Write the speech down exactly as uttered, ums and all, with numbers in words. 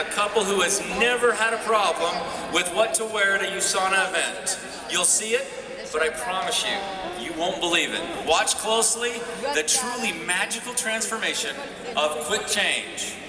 a couple who has never had a problem with what to wear at a Usana event. You'll see it, but I promise you, you won't believe it. Watch closely the truly magical transformation of quick change.